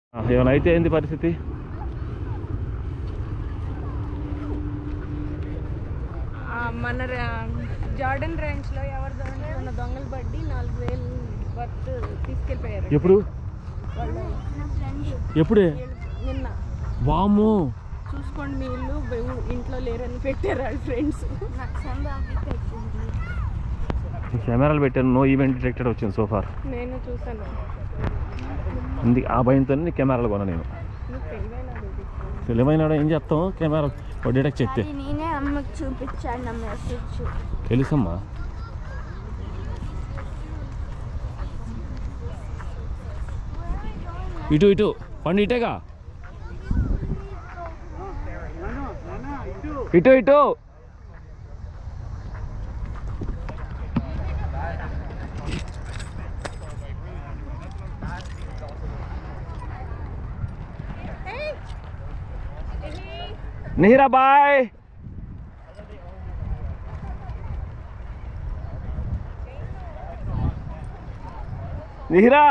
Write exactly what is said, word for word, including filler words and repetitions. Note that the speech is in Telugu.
ఏమైనా అయితే ఏంది పరిస్థితి? మన జార్డన్ రేంజ్ లో ఎవరి మన దొంగల బడ్డీ నాలుగు వేలు వర్త్ తీసుకెళ్ళిపోయారు. ఎప్పుడు ఎప్పుడే? నిన్న. వామ్మో, చూసుకోండి మీ ఇల్లు ఇంట్లో లేరని పెట్టారు వాళ్ళ ఫ్రెండ్స్. కెమెరాలు పెట్టాను, నో ఈవెంట్ డిటెక్టెడ్ వచ్చింది సోఫార్. నేను చూసాను, అందుకే ఆ భయంతో కెమెరాలు కొన్నా నేను. తెలివైనాడు ఏం చేస్తాం, కెమెరా డిటెక్ట్ చేస్తే. నేనే అమ్మకి చూపించాను మెసేజ్. తెలుసమ్మా. ఇటు ఇటు పండు, ఇటేగా, ఇటు ఇటు. నిహిరా బాయ్. నిహిరా